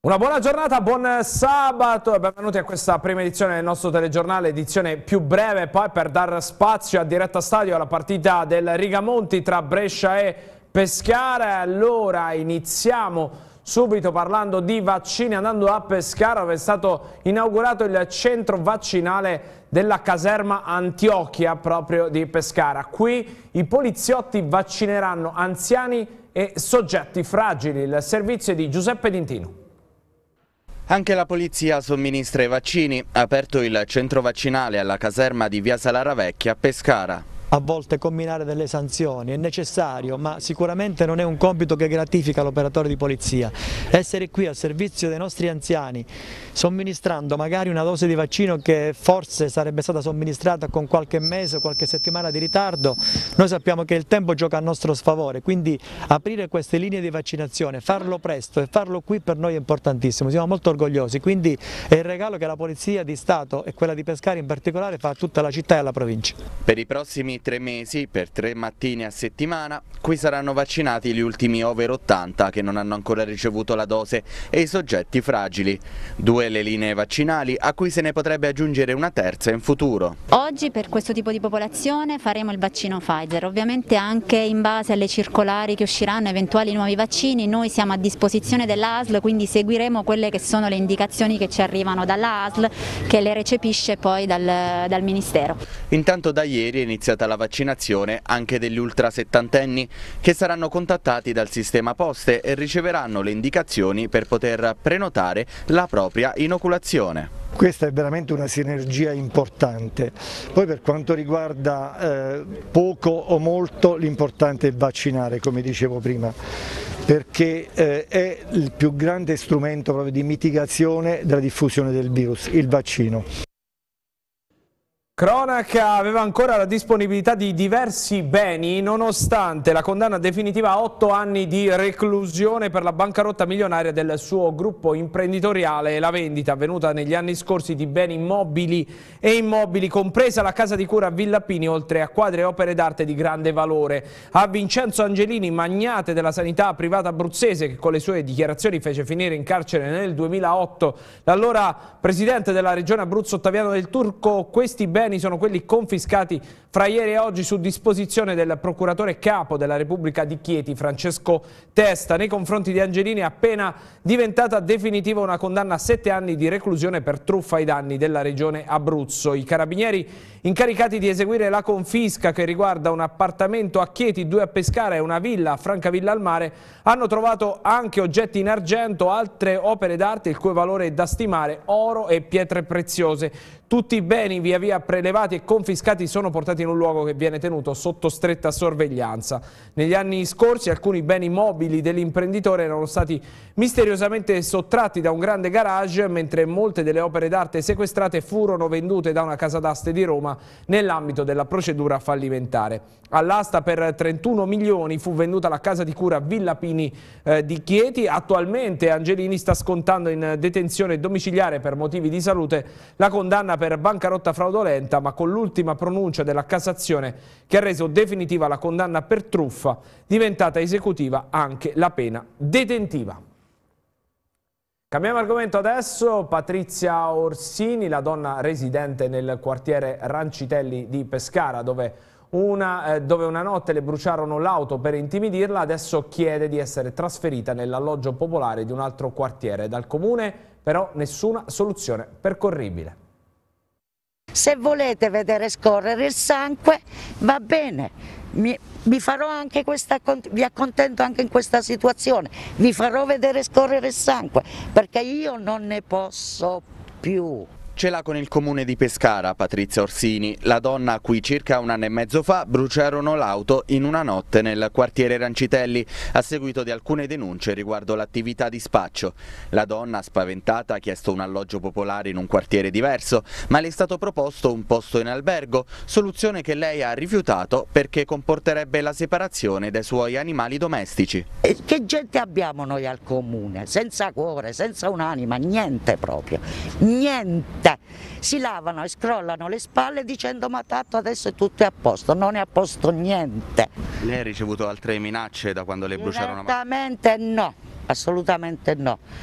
Una buona giornata, buon sabato e benvenuti a questa prima edizione del nostro telegiornale, edizione più breve poi per dar spazio a Diretta Stadio alla partita del Rigamonti tra Brescia e Pescara. Allora iniziamo subito parlando di vaccini, andando a Pescara dove è stato inaugurato il centro vaccinale della caserma Antiochia proprio di Pescara. Qui i poliziotti vaccineranno anziani e soggetti fragili. Il servizio è di Giuseppe Dintino. Anche la polizia somministra i vaccini, ha aperto il centro vaccinale alla caserma di via Salaravecchia a Pescara. A volte combinare delle sanzioni è necessario, ma sicuramente non è un compito che gratifica l'operatore di polizia. Essere qui al servizio dei nostri anziani, somministrando magari una dose di vaccino che forse sarebbe stata somministrata con qualche mese o qualche settimana di ritardo, noi sappiamo che il tempo gioca a nostro sfavore, quindi aprire queste linee di vaccinazione, farlo presto e farlo qui per noi è importantissimo, siamo molto orgogliosi, quindi è il regalo che la Polizia di Stato e quella di Pescara in particolare fa a tutta la città e alla provincia. Per i prossimi 3 mesi, per 3 mattine a settimana, qui saranno vaccinati gli ultimi over 80 che non hanno ancora ricevuto la dose e i soggetti fragili. 2 le linee vaccinali a cui se ne potrebbe aggiungere una terza in futuro. Oggi per questo tipo di popolazione faremo il vaccino Pfizer, ovviamente anche in base alle circolari che usciranno, eventuali nuovi vaccini, noi siamo a disposizione dell'ASL, quindi seguiremo quelle che sono le indicazioni che ci arrivano dalla ASL che le recepisce poi dal Ministero. Intanto da ieri è iniziata la vaccinazione anche degli ultra settantenni che saranno contattati dal sistema poste e riceveranno le indicazioni per poter prenotare la propria inoculazione. Questa è veramente una sinergia importante. Poi per quanto riguarda poco o molto, l'importante è vaccinare, come dicevo prima, perché è il più grande strumento proprio di mitigazione della diffusione del virus, il vaccino. Cronaca aveva ancora la disponibilità di diversi beni nonostante la condanna definitiva a 8 anni di reclusione per la bancarotta milionaria del suo gruppo imprenditoriale e la vendita avvenuta negli anni scorsi di beni mobili e immobili, compresa la casa di cura a Villa Pini, oltre a quadri e opere d'arte di grande valore. A Vincenzo Angelini, magnate della sanità privata abruzzese che con le sue dichiarazioni fece finire in carcere nel 2008 l'allora presidente della regione Abruzzo Ottaviano Del Turco, questi beni sono quelli confiscati fra ieri e oggi su disposizione del procuratore capo della Repubblica di Chieti, Francesco Testa. Nei confronti di Angelini è appena diventata definitiva una condanna a 7 anni di reclusione per truffa ai danni della regione Abruzzo. I carabinieri incaricati di eseguire la confisca, che riguarda un appartamento a Chieti, 2 a Pescara e una villa a Francavilla al Mare, hanno trovato anche oggetti in argento, altre opere d'arte il cui valore è da stimare, oro e pietre preziose. Tutti i beni via via prelevati e confiscati sono portati in un luogo che viene tenuto sotto stretta sorveglianza. Negli anni scorsi alcuni beni mobili dell'imprenditore erano stati misteriosamente sottratti da un grande garage, mentre molte delle opere d'arte sequestrate furono vendute da una casa d'aste di Roma nell'ambito della procedura fallimentare. All'asta per 31 milioni fu venduta la casa di cura Villa Pini di Chieti. Attualmente Angelini sta scontando in detenzione domiciliare per motivi di salute la condanna per bancarotta fraudolenta, ma con l'ultima pronuncia della Cassazione che ha reso definitiva la condanna per truffa, diventata esecutiva anche la pena detentiva. Cambiamo argomento adesso. Patrizia Orsini, la donna residente nel quartiere Rancitelli di Pescara, dove una notte le bruciarono l'auto per intimidirla, adesso chiede di essere trasferita nell'alloggio popolare di un altro quartiere. Dal comune però nessuna soluzione percorribile. Se volete vedere scorrere il sangue va bene, vi farò anche vi accontento anche in questa situazione, vi farò vedere scorrere il sangue perché io non ne posso più. Ce l'ha con il comune di Pescara, Patrizia Orsini, la donna a cui circa 1 anno e mezzo fa bruciarono l'auto in una notte nel quartiere Rancitelli a seguito di alcune denunce riguardo l'attività di spaccio. La donna, spaventata, ha chiesto un alloggio popolare in un quartiere diverso, ma le è stato proposto un posto in albergo, soluzione che lei ha rifiutato perché comporterebbe la separazione dai suoi animali domestici. E che gente abbiamo noi al comune? Senza cuore, senza un'anima, niente proprio, niente. Si lavano e scrollano le spalle dicendo ma tanto adesso è tutto a posto, non è a posto niente. Lei ha ricevuto altre minacce da quando le bruciarono? Assolutamente no, assolutamente no.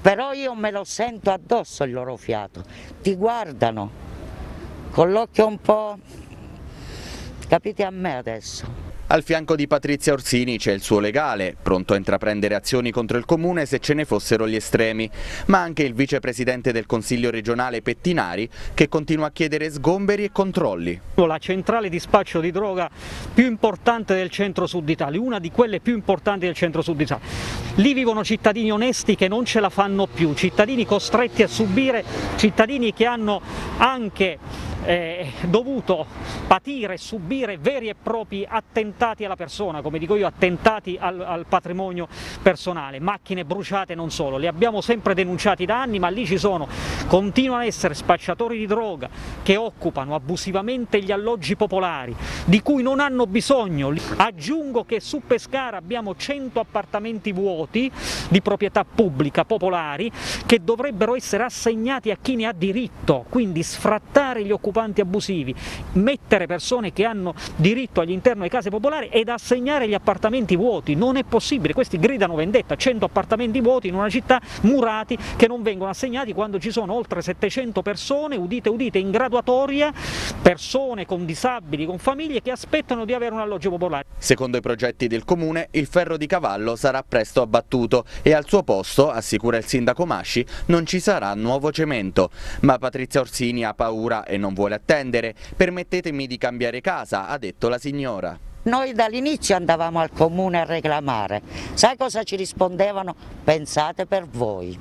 però io me lo sento addosso il loro fiato, ti guardano con l'occhio un po', capite a me adesso. Al fianco di Patrizia Orsini c'è il suo legale, pronto a intraprendere azioni contro il comune se ce ne fossero gli estremi, ma anche il vicepresidente del Consiglio regionale Pettinari che continua a chiedere sgomberi e controlli. La centrale di spaccio di droga più importante del centro-sud Italia, una di quelle più importanti del centro-sud Italia. Lì vivono cittadini onesti che non ce la fanno più, cittadini costretti a subire, cittadini che hanno anche dovuto patire e subire veri e propri attentati alla persona, come dico io, attentati al patrimonio personale, macchine bruciate non solo, li abbiamo sempre denunciati da anni, ma lì ci sono, continuano a essere spacciatori di droga che occupano abusivamente gli alloggi popolari, di cui non hanno bisogno. Aggiungo che su Pescara abbiamo 100 appartamenti vuoti di proprietà pubblica popolari che dovrebbero essere assegnati a chi ne ha diritto, quindi sfrattare gli occupanti abusivi, mettere persone che hanno diritto all'interno delle case popolari ed assegnare gli appartamenti vuoti. Non è possibile, questi gridano vendetta, 100 appartamenti vuoti in una città murati che non vengono assegnati quando ci sono oltre 700 persone, udite udite, in graduatoria, persone con disabili, con famiglie che aspettano di avere un alloggio popolare. Secondo i progetti del comune, il ferro di cavallo sarà presto abbattuto e al suo posto, assicura il sindaco Masci, non ci sarà nuovo cemento. Ma Patrizia Orsini ha paura e non vuole attendere. Permettetemi di cambiare casa, ha detto la signora. Noi dall'inizio andavamo al comune a reclamare, sai cosa ci rispondevano? Pensate per voi.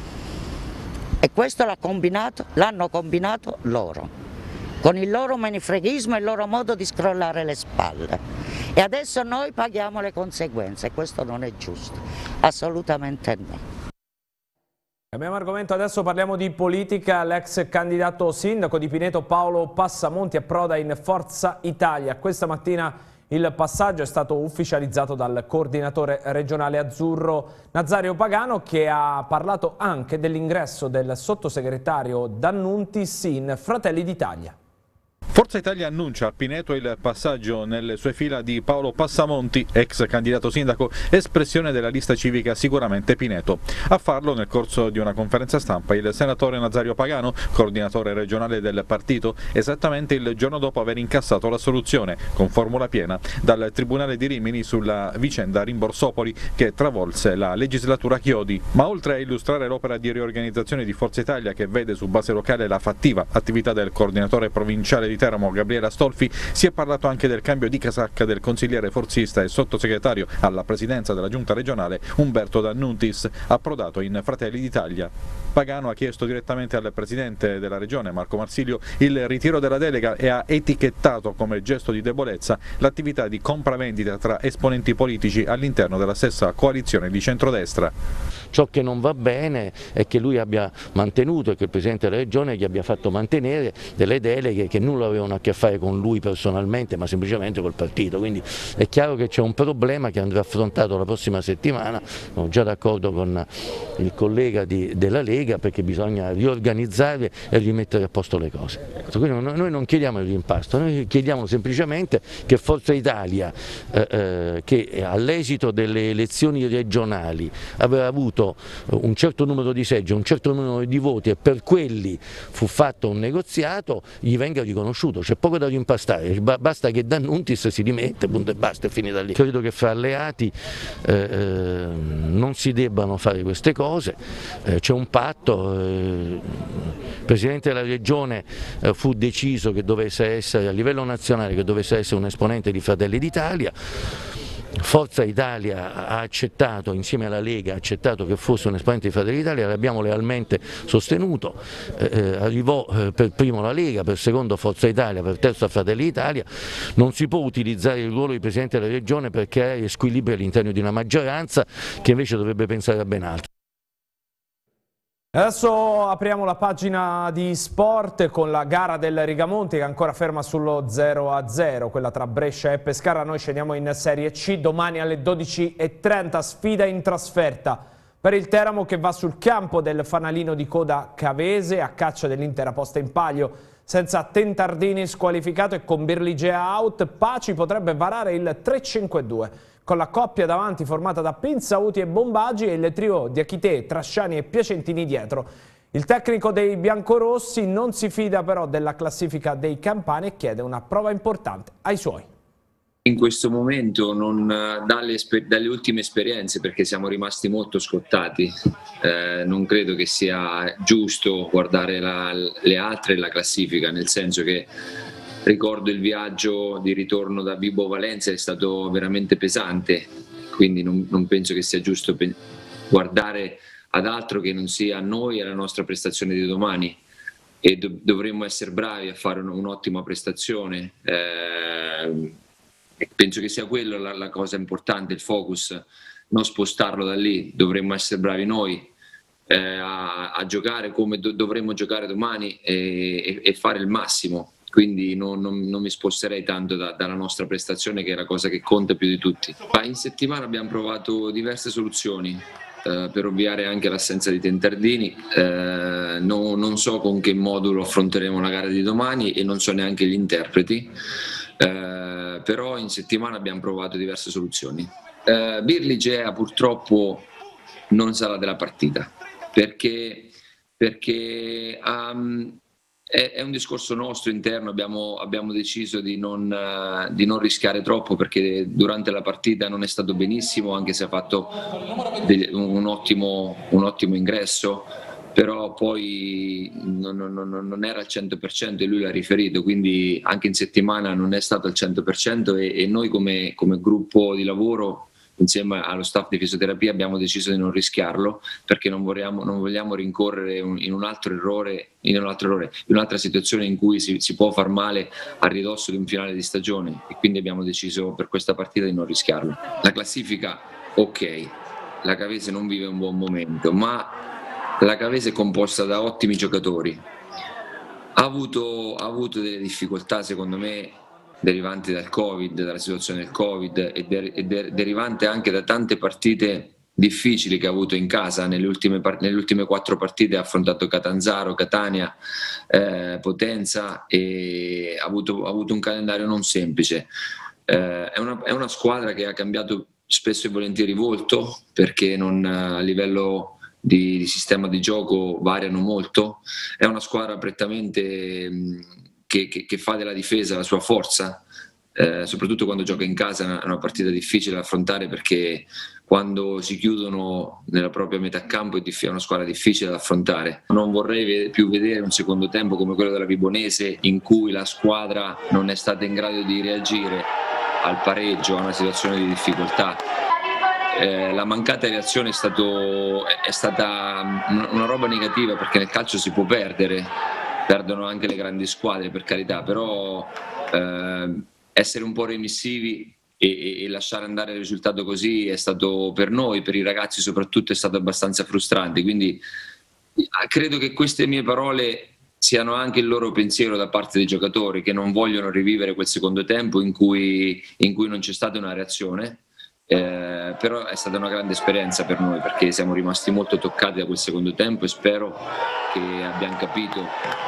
E questo l'hanno combinato loro, con il loro menefreghismo e il loro modo di scrollare le spalle. E adesso noi paghiamo le conseguenze, questo non è giusto, assolutamente no. Cambiamo argomento, adesso parliamo di politica. L'ex candidato sindaco di Pineto Paolo Passamonti approda in Forza Italia. Questa mattina il passaggio è stato ufficializzato dal coordinatore regionale azzurro Nazario Pagano, che ha parlato anche dell'ingresso del sottosegretario D'Annuntis in Fratelli d'Italia. Forza Italia annuncia a Pineto il passaggio nelle sue fila di Paolo Passamonti, ex candidato sindaco, espressione della lista civica Sicuramente Pineto. A farlo nel corso di una conferenza stampa il senatore Nazario Pagano, coordinatore regionale del partito, esattamente il giorno dopo aver incassato l'assoluzione, con formula piena, dal Tribunale di Rimini sulla vicenda Rimborsopoli che travolse la legislatura Chiodi. Ma oltre a illustrare l'opera di riorganizzazione di Forza Italia, che vede su base locale la fattiva attività del coordinatore provinciale di Teramo Gabriele Astolfi, si è parlato anche del cambio di casacca del consigliere forzista e sottosegretario alla presidenza della giunta regionale Umberto D'Annuntis, approdato in Fratelli d'Italia. Pagano ha chiesto direttamente al presidente della regione Marco Marsilio il ritiro della delega e ha etichettato come gesto di debolezza l'attività di compravendita tra esponenti politici all'interno della stessa coalizione di centrodestra. Ciò che non va bene è che lui abbia mantenuto e che il presidente della regione gli abbia fatto mantenere delle deleghe che nulla avevano a che fare con lui personalmente, ma semplicemente col partito. Quindi è chiaro che c'è un problema che andrà affrontato la prossima settimana. Sono già d'accordo con il collega della Lega, perché bisogna riorganizzare e rimettere a posto le cose. Quindi noi non chiediamo il rimpasto, noi chiediamo semplicemente che Forza Italia, che all'esito delle elezioni regionali aveva avuto un certo numero di seggi, un certo numero di voti, e per quelli fu fatto un negoziato, gli venga riconosciuto. C'è poco da rimpastare, basta che D'Annuntis si dimette, punto e basta, è finita lì. Credo che fra alleati non si debbano fare queste cose, c'è un patto, il Presidente della Regione fu deciso che dovesse essere a livello nazionale, che dovesse essere un esponente di Fratelli d'Italia. Forza Italia ha accettato, insieme alla Lega, ha accettato che fosse un esponente di Fratelli d'Italia, l'abbiamo lealmente sostenuto, arrivò per primo la Lega, per secondo Forza Italia, per terzo Fratelli d'Italia. Non si può utilizzare il ruolo di Presidente della Regione per creare squilibri all'interno di una maggioranza che invece dovrebbe pensare a ben altro. Adesso apriamo la pagina di sport con la gara del Rigamonti che è ancora ferma sullo 0-0, quella tra Brescia e Pescara. Noi scendiamo in Serie C domani alle 12:30, sfida in trasferta Per il Teramo, che va sul campo del fanalino di coda Cavese a caccia dell'intera posta in palio. Senza Tentardini squalificato e con Birligea out, Paci potrebbe varare il 3-5-2. Con la coppia davanti formata da Pinsauti e Bombaggi e il trio di Achité, Trasciani e Piacentini dietro. Il tecnico dei biancorossi non si fida però della classifica dei campani e chiede una prova importante ai suoi. In questo momento dalle ultime esperienze, perché siamo rimasti molto scottati, non credo che sia giusto guardare le altre e la classifica, nel senso che ricordo il viaggio di ritorno da Vibo Valenza, è stato veramente pesante, quindi non penso che sia giusto guardare ad altro che non sia noi e la nostra prestazione di domani, e dovremmo essere bravi a fare un'ottima prestazione. Penso che sia quello la cosa importante, il focus, non spostarlo da lì. Dovremmo essere bravi noi a giocare come dovremmo giocare domani e fare il massimo. Quindi non mi sposterei tanto dalla nostra prestazione, che è la cosa che conta più di tutti. Ma in settimana abbiamo provato diverse soluzioni per ovviare anche l'assenza di Tentardini. Non so con che modulo affronteremo la gara di domani e non so neanche gli interpreti, però in settimana abbiamo provato diverse soluzioni. Birligea purtroppo non sarà della partita perché è un discorso nostro interno. Abbiamo deciso di non rischiare troppo, perché durante la partita non è stato benissimo, anche se ha fatto un ottimo ingresso, però poi non era al 100% e lui l'ha riferito, quindi anche in settimana non è stato al 100% e noi come gruppo di lavoro insieme allo staff di fisioterapia abbiamo deciso di non rischiarlo, perché non vogliamo rincorrere in un altro errore, in un'altra situazione in cui si può far male a ridosso di un finale di stagione, e quindi abbiamo deciso per questa partita di non rischiarlo. La classifica, ok, la Cavese non vive un buon momento, ma la Cavese è composta da ottimi giocatori. Ha avuto delle difficoltà, secondo me, derivanti dal Covid, dalla situazione del Covid e derivante anche da tante partite difficili che ha avuto in casa. Nelle ultime 4 partite ha affrontato Catanzaro, Catania, Potenza, e ha avuto un calendario non semplice. È una squadra che ha cambiato spesso e volentieri volto, perché a livello di sistema di gioco variano molto. È una squadra prettamente che fa della difesa la sua forza, soprattutto quando gioca in casa. È una partita difficile da affrontare, perché quando si chiudono nella propria metà campo è una squadra difficile da affrontare. Non vorrei più vedere un secondo tempo come quello della Vibonese, in cui la squadra non è stata in grado di reagire al pareggio, a una situazione di difficoltà. La mancata reazione è stata una roba negativa, perché nel calcio si può perdere, perdono anche le grandi squadre, per carità, però essere un po' remissivi e lasciare andare il risultato così è stato, per noi, per i ragazzi soprattutto, è stato abbastanza frustrante. Quindi credo che queste mie parole siano anche il loro pensiero da parte dei giocatori, che non vogliono rivivere quel secondo tempo in cui non c'è stata una reazione. Però è stata una grande esperienza per noi, perché siamo rimasti molto toccati da quel secondo tempo, e spero che abbiamo capito.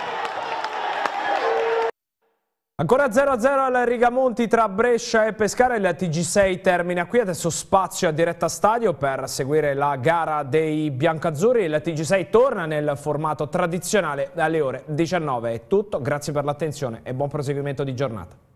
Ancora 0-0 al Rigamonti tra Brescia e Pescara. Il TG6 termina qui, adesso spazio a Diretta Stadio per seguire la gara dei biancazzurri. Il TG6 torna nel formato tradizionale alle ore 19. È tutto, grazie per l'attenzione e buon proseguimento di giornata.